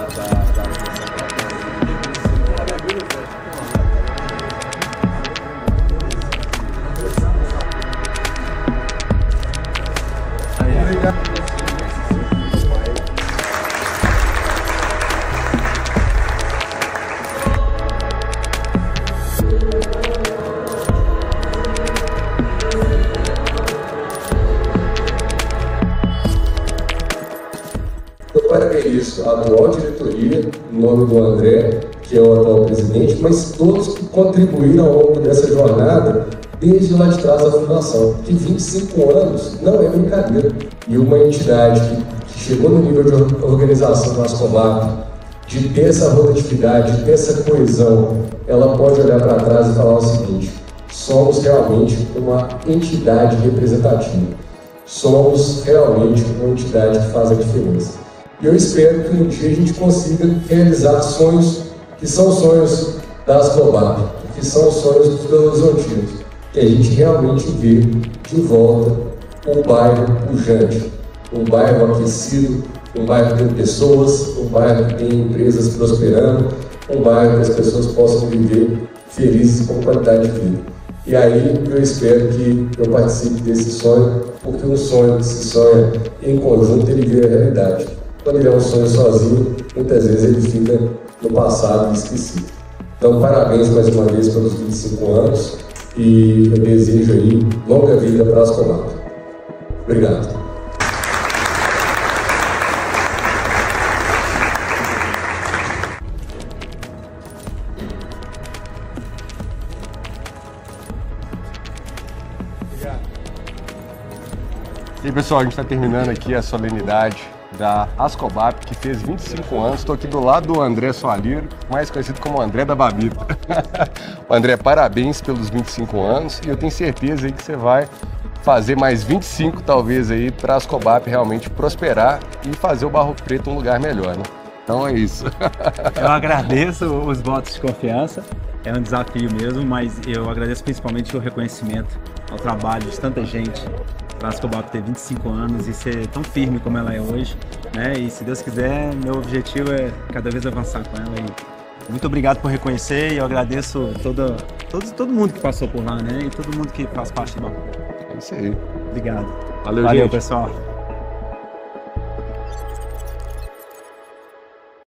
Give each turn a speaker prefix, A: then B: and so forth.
A: Eu parabenizo a atual diretoria, em nome do André, que é o atual presidente, mas todos que contribuíram ao longo dessa jornada, desde lá de trás da fundação, que 25 anos não é brincadeira. E uma entidade que chegou no nível de organização do Ascomap, de ter essa rotatividade, de ter essa coesão, ela pode olhar para trás e falar o seguinte: somos realmente uma entidade representativa. Somos realmente uma entidade que faz a diferença. E eu espero que um dia a gente consiga realizar sonhos que são sonhos da Ascomap, que são sonhos dos belo-horizontinos, que a gente realmente vê de volta um bairro pujante, um bairro aquecido, um bairro que tem pessoas, um bairro que tem empresas prosperando, um bairro que as pessoas possam viver felizes com qualidade de vida. E aí eu espero que eu participe desse sonho, porque um sonho que se sonha em conjunto, ele vira realidade. Quando ele é um sonho sozinho, muitas vezes ele fica no passado e esquecido. Então, parabéns mais uma vez pelos 25 anos e eu desejo aí longa vida para a Ascomap. Obrigado.
B: E aí, pessoal, a gente está terminando aqui a solenidade da Ascomap, que fez 25 anos. Estou aqui do lado do André Soalheiro, mais conhecido como André da Babita. O André, parabéns pelos 25 anos e eu tenho certeza aí que você vai fazer mais 25 talvez aí para a Ascomap realmente prosperar e fazer o Barro Preto um lugar melhor, né? Então é isso.
C: Eu agradeço os votos de confiança, é um desafio mesmo, mas eu agradeço principalmente o reconhecimento ao trabalho de tanta gente para a Ascomap ter 25 anos e ser tão firme como ela é hoje, né? E se Deus quiser, meu objetivo é cada vez avançar com ela. E muito obrigado por reconhecer e eu agradeço todo mundo que passou por lá, né? E todo mundo que faz parte do Barro.
B: É isso aí.
C: Obrigado.
B: Valeu,
C: gente.
B: Valeu,
C: pessoal.